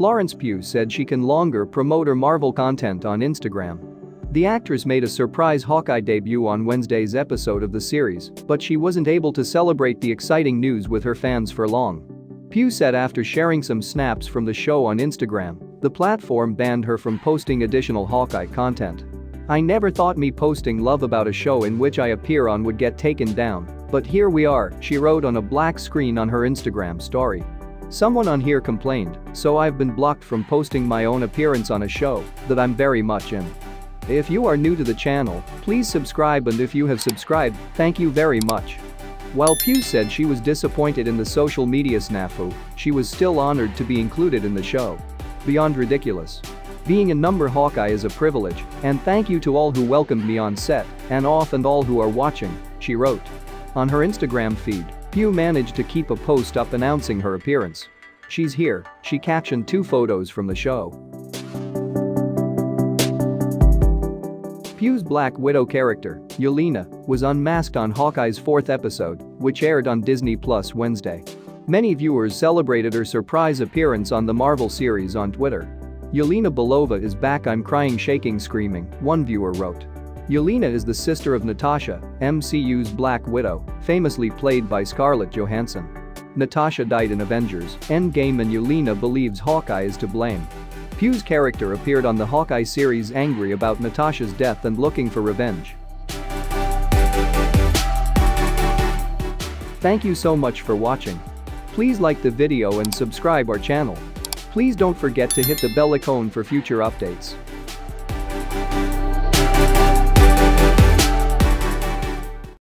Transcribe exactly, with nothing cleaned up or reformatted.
Florence Pugh said she can longer promote her Marvel content on Instagram. The actress made a surprise Hawkeye debut on Wednesday's episode of the series, but she wasn't able to celebrate the exciting news with her fans for long. Pugh said after sharing some snaps from the show on Instagram, the platform banned her from posting additional Hawkeye content. "I never thought me posting love about a show in which I appear on would get taken down, but here we are," she wrote on a black screen on her Instagram story. "Someone on here complained, so I've been blocked from posting my own appearance on a show that I'm very much in. If you are new to the channel, please subscribe, and if you have subscribed, thank you very much." While Pugh said she was disappointed in the social media snafu, she was still honored to be included in the show. "Beyond ridiculous. Being a number Hawkeye is a privilege, and thank you to all who welcomed me on set and off and all who are watching," she wrote. On her Instagram feed, Pugh managed to keep a post up announcing her appearance. "She's here," she captioned two photos from the show. Pugh's Black Widow character, Yelena, was unmasked on Hawkeye's fourth episode, which aired on Disney Plus Wednesday. Many viewers celebrated her surprise appearance on the Marvel series on Twitter. "Yelena Belova is back, I'm crying shaking screaming," one viewer wrote. Yelena is the sister of Natasha, M C U's Black Widow, famously played by Scarlett Johansson. Natasha died in Avengers Endgame, and Yelena believes Hawkeye is to blame. Pugh's character appeared on the Hawkeye series angry about Natasha's death and looking for revenge. Thank you so much for watching. Please like the video and subscribe our channel. Please don't forget to hit the bell icon for future updates.